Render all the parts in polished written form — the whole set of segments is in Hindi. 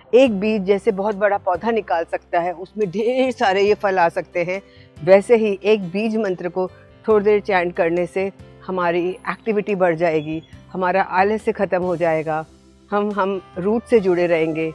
एक बीज जैसे बहुत बड़ा पौधा निकाल सकता है, उसमें ढेर सारे ये फल आ सकते हैं, वैसे ही एक बीज मंत्र को थोड़ी देर चैंट करने से हमारी एक्टिविटी बढ़ जाएगी, हमारा आलस्य ख़त्म हो जाएगा, हम रूट से जुड़े रहेंगे।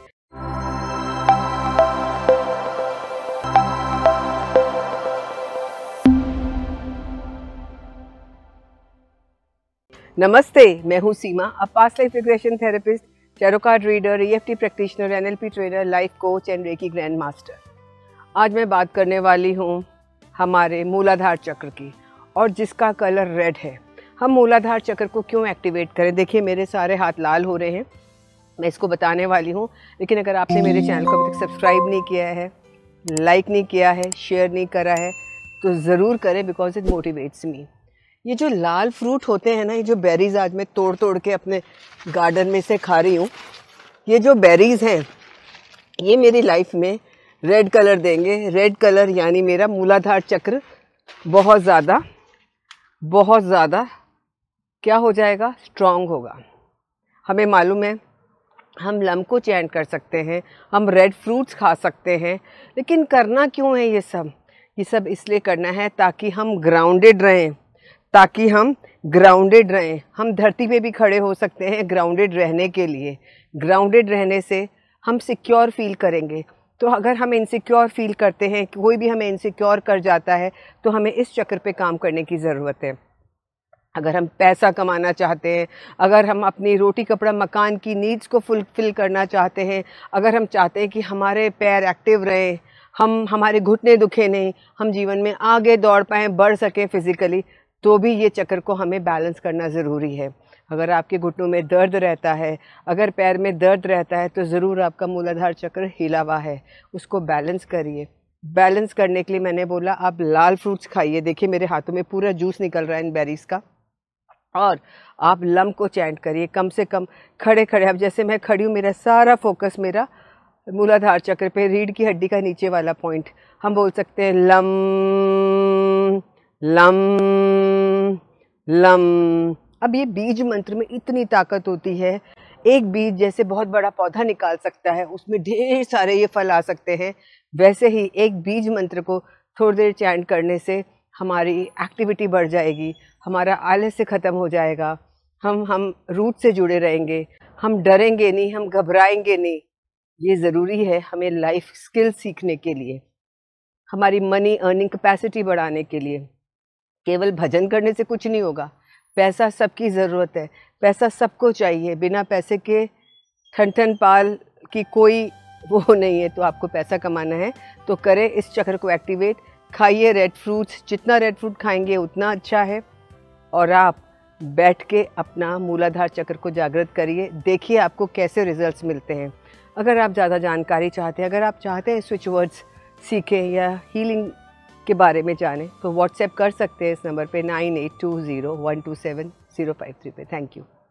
नमस्ते, मैं हूँ Seema, a past life regression therapist, tarot card reader, EFT practitioner, NLP trainer, life coach and reiki grand master. आज मैं बात करने वाली हूँ हमारे मूलाधार चक्र की, और जिसका कलर रेड है। हम मूलाधार चक्र को क्यों एक्टिवेट करें? देखिए मेरे सारे हाथ लाल हो रहे हैं, मैं इसको बताने वाली हूँ। लेकिन अगर आपने मेरे चैनल को अभी तक सब्सक्राइब नहीं किया है, लाइक नहीं किया है, शेयर नहीं करा है, तो ज़रूर करें, बिकॉज इट मोटिवेट्स मी। ये जो लाल फ्रूट होते हैं ना, ये जो बेरीज आज मैं तोड़ तोड़ के अपने गार्डन में से खा रही हूँ, ये जो बेरीज हैं ये मेरी लाइफ में रेड कलर देंगे। रेड कलर यानी मेरा मूलाधार चक्र बहुत ज़्यादा क्या हो जाएगा? स्ट्रॉन्ग होगा। हमें मालूम है हम लम को चैन कर सकते हैं, हम रेड फ्रूट्स खा सकते हैं, लेकिन करना क्यों है ये सब? ये सब इसलिए करना है ताकि हम ग्राउंडेड रहें, हम धरती पे भी खड़े हो सकते हैं ग्राउंडेड रहने के लिए। ग्राउंडेड रहने से हम सिक्योर फील करेंगे। तो अगर हम इनसिक्योर फील करते हैं, कोई भी हमें इनसिक्योर कर जाता है, तो हमें इस चक्र पे काम करने की ज़रूरत है। अगर हम पैसा कमाना चाहते हैं, अगर हम अपनी रोटी कपड़ा मकान की नीड्स को फुलफिल करना चाहते हैं, अगर हम चाहते हैं कि हमारे पैर एक्टिव रहें, हमारे घुटने दुखे नहीं, हम जीवन में आगे दौड़ पाएँ, बढ़ सकें फिज़िकली, तो भी ये चक्र को हमें बैलेंस करना ज़रूरी है। अगर आपके घुटनों में दर्द रहता है, अगर पैर में दर्द रहता है, तो ज़रूर आपका मूलाधार चक्र हिला हुआ है, उसको बैलेंस करिए। बैलेंस करने के लिए मैंने बोला आप लाल फ्रूट्स खाइए। देखिए मेरे हाथों में पूरा जूस निकल रहा है इन बेरीज़ का। और आप लम को चैंट करिए, कम से कम खड़े खड़े। अब जैसे मैं खड़ी हूँ, मेरा सारा फोकस मेरा मूलाधार चक्र पे, रीढ़ की हड्डी का नीचे वाला पॉइंट। हम बोल सकते हैं लम लम लम। अब ये बीज मंत्र में इतनी ताकत होती है, एक बीज जैसे बहुत बड़ा पौधा निकाल सकता है, उसमें ढेर सारे ये फल आ सकते हैं, वैसे ही एक बीज मंत्र को थोड़ी देर चैंट करने से हमारी एक्टिविटी बढ़ जाएगी, हमारा आलस्य ख़त्म हो जाएगा, हम रूट से जुड़े रहेंगे, हम डरेंगे नहीं, हम घबराएंगे नहीं। ये ज़रूरी है हमें लाइफ स्किल सीखने के लिए, हमारी मनी अर्निंग कैपेसिटी बढ़ाने के लिए। केवल भजन करने से कुछ नहीं होगा। पैसा सबकी ज़रूरत है, पैसा सबको चाहिए, बिना पैसे के ठन ठन पाल की कोई वो नहीं है। तो आपको पैसा कमाना है तो करें इस चक्र को एक्टिवेट, खाइए रेड फ्रूट्स, जितना रेड फ्रूट खाएंगे उतना अच्छा है। और आप बैठ के अपना मूलाधार चक्र को जागृत करिए, देखिए आपको कैसे रिजल्ट्स मिलते हैं। अगर आप ज़्यादा जानकारी चाहते हैं, अगर आप चाहते हैं स्विच वर्ड्स सीखें या हीलिंग के बारे में जानें, तो व्हाट्सएप कर सकते हैं इस नंबर पे 9820127053 पे। Thank you.